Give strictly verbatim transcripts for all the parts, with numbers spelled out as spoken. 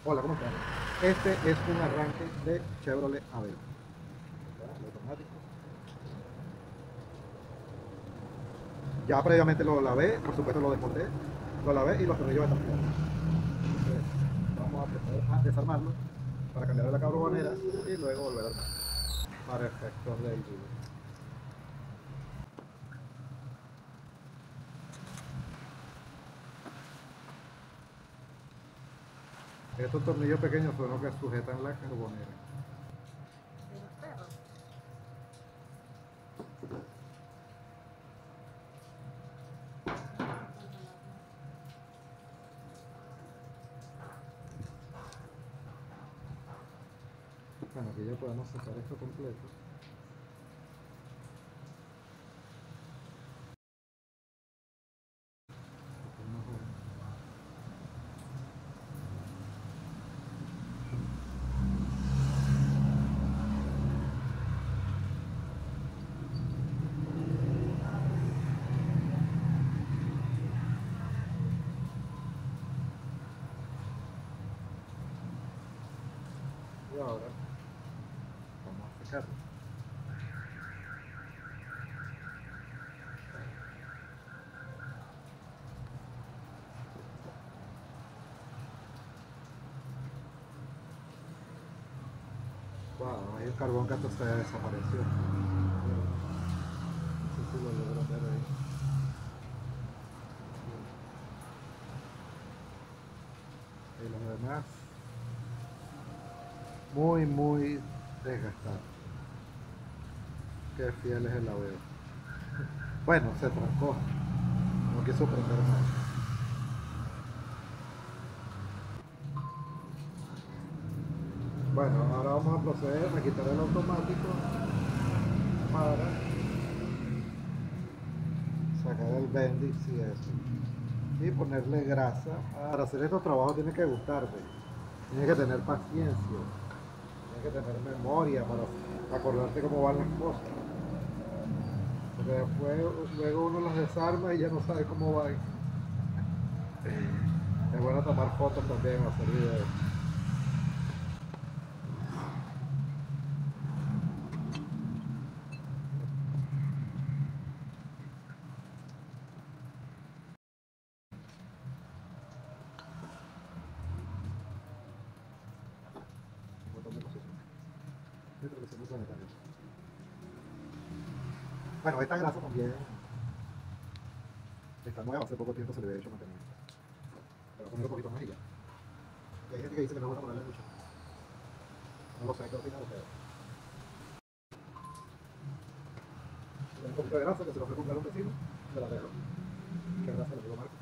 Hola, ¿cómo estás? Este es un arranque de Chevrolet Aveo. El automático. Ya previamente lo lavé, por supuesto lo desmonté, lo lavé y los tornillos están pegados. Entonces, vamos a proceder a desarmarlo para cambiarle la carbonera y luego volver a armar para efectos del video. Estos tornillos pequeños son los que sujetan la carbonera. De los perros. Bueno, aquí ya podemos sacar esto completo. Y ahora vamos a sacarlo. Wow, ahí el carbón que hasta se desapareció. No sé si lo logro ver ahí. Y los demás muy muy desgastados. Qué fiel es el Aveo. Bueno, se trancó, no quiso prender más. Bueno, ahora vamos a proceder a quitar el automático para sacar el bendix y eso, y ponerle grasa. Para hacer estos trabajos tienes que gustarte, tienes que tener paciencia, tienes que tener memoria para acordarte cómo van las cosas, porque después luego uno las desarma y ya no sabe cómo van. Es bueno tomar fotos también o hacer videos. Bueno, esta grasa también está nueva, hace poco tiempo se le había hecho mantenimiento. Pero poner un poquito más y ya. Y hay gente que dice que no gusta ponerle mucho. No lo sé, ¿qué opinan ustedes? Un poquito de grasa que se lo fue a comprar un vecino, me la dejo. ¿Qué grasa le digo, Marco?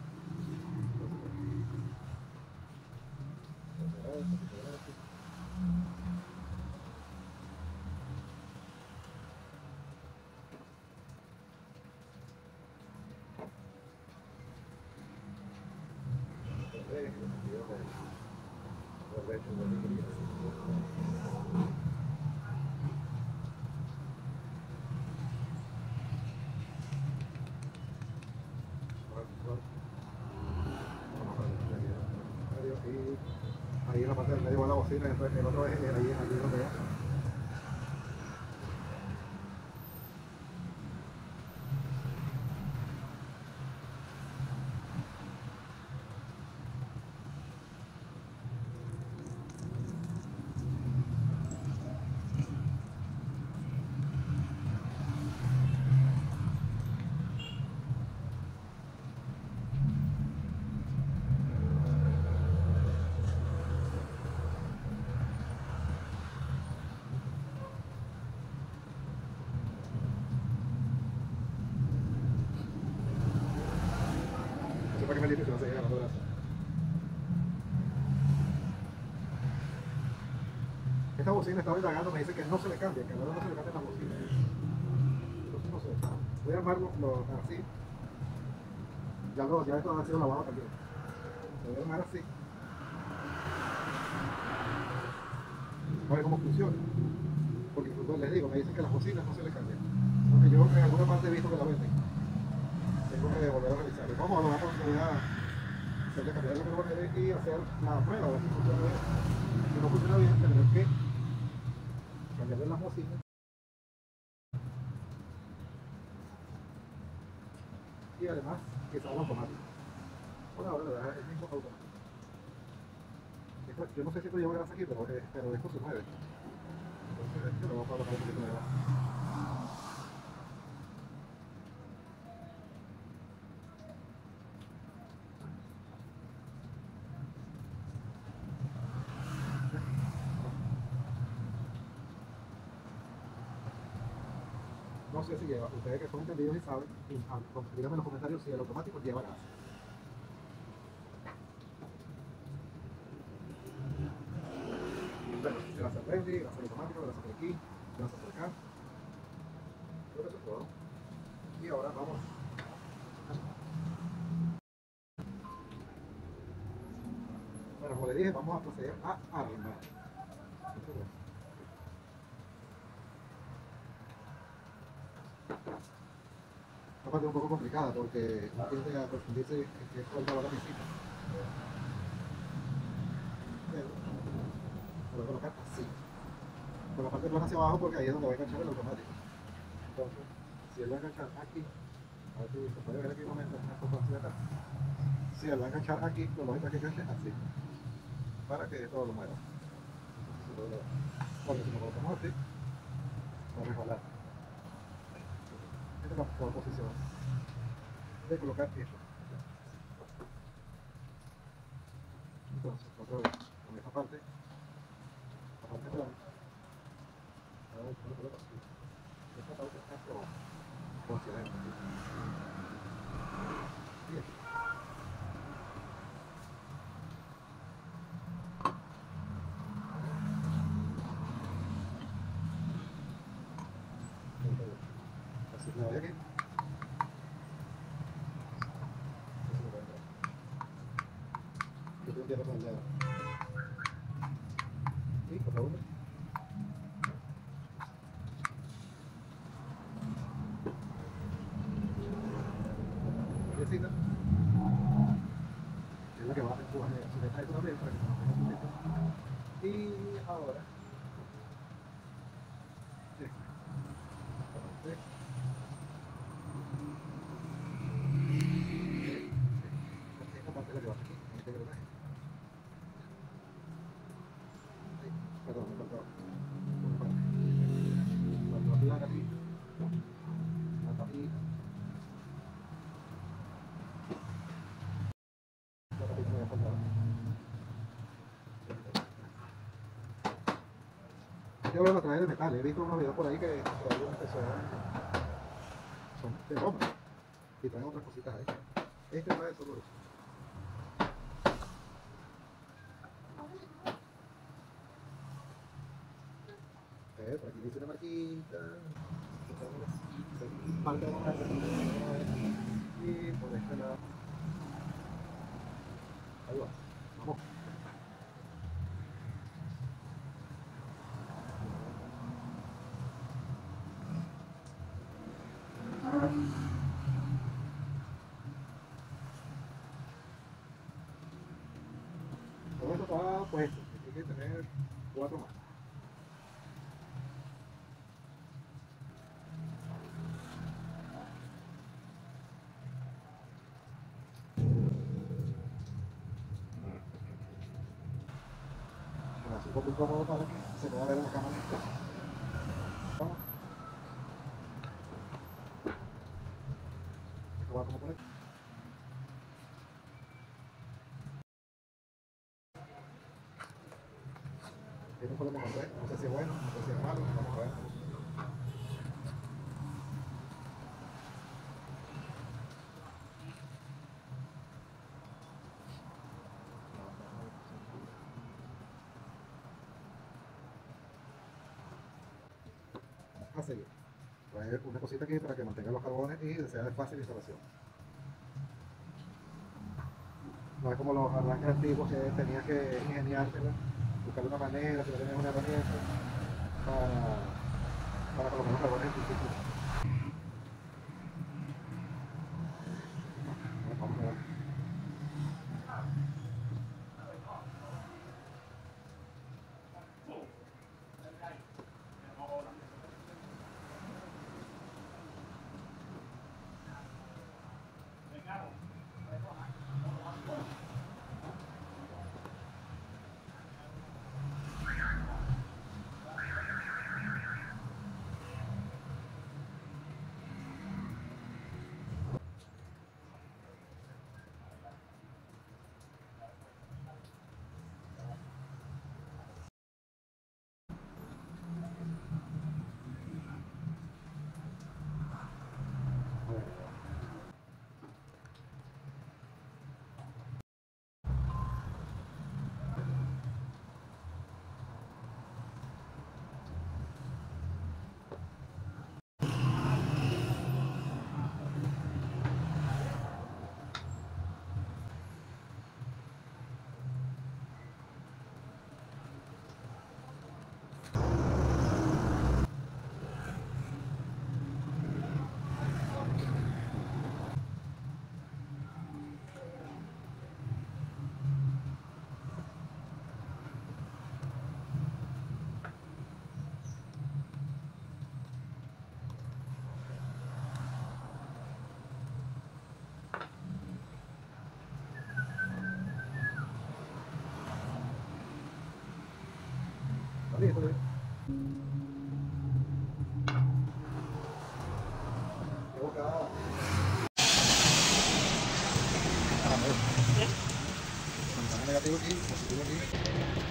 Y ahí en la parte del medio va la bocina, y entonces el otro es ahí, ahí donde va. No sé para qué me limpio si no se llega ganando grasa. Esta bocina estaba indagando, me dice que no se le cambia, que ahora no se le cambia la bocina. Entonces no sé. Voy a armarlo lo, así. Ya, lo, ya esto ha sido lavado también. Lo voy a armar así. A ver cómo funciona. Porque pues, les digo, me dicen que las bocinas no se le cambian. Aunque yo en alguna parte he visto que la venden. Tengo que volver a revisar. Vamos a lo vamos a hay que cambiar los carbones y hacer la prueba, a ver si funciona bien. Si no funciona bien, tendremos que cambiarle las bocinas y además que salga automático. Por ahora le das el mismo automático. Esto, yo no sé si esto lleva grasa aquí, pero, eh, pero esto se mueve. Entonces, yo le voy a colocar un poquito de grasa. No sé si lleva, ustedes que son entendidos y saben, y, ah, díganme en los comentarios si el automático lleva gas. Bueno, grasa prende, grasa automática, grasa por aquí, grasa por acá. Creo que eso es todo. Y ahora vamos. Bueno, como les dije, vamos a proceder a armar. Esta parte es un poco complicada porque no tiende a confundirse en que esto es la camisita. Pero lo voy a colocar así. Con la parte plana hacia abajo porque ahí es donde va a enganchar el automático. Entonces, si él va a enganchar aquí, a ver si se puede ver aquí un momento, esto va hacia acá. Si él va a enganchar aquí, lo lógico es que enganche así. Para que esto lo mueva. Porque si lo colocamos así, va a resbalar. Esta es la mejor posición de colocar esto. Entonces, otra vez, con esta parte, la parte plana, a ver, ¿cómo lo coloco aquí? Esta parte está hacia abajo, o hacia adentro. Y aquí. Así me voy aquí. Así me voy a entrar. Yo tengo que ir con el dedo. Y por favor. Piecita. Es la que va a empujar, sujetar esto también para que se mantenga sujeto. Y ahora. Esta parte. Esta parte es la que va aquí, en este engranaje. Ay, perdón, me faltó una parte. Faltó la tapita. La tapita. La tapita me había faltado. Yo hablo a través de metal, he visto unos videos por ahí que traen unas que son, son de goma y traen otras cositas ahí. Este trae solo eso. Eh, por aquí dice una marquita. Falta una marca. Y por este lado. Ahí va. Vamos. Todo esto está puesto, hay que tener cuatro más. Me hace un poco incómodo para que se pueda ver en la cámara. Vamos. Esto va como por aquí. Esto fue lo que encontré, no sé si es bueno, no sé si es malo, vamos a ver. A seguir. Trae una cosita aquí para que mantenga los carbones y sea de fácil instalación. No es como los arranques antiguos que tenías que ingeniártela, buscar una manera, si no tenías una herramienta para, para colocar los carbones en tu sitio. Vamos a ver. está bien. Equivocado. Ah, no. Negativo aquí, positivo aquí.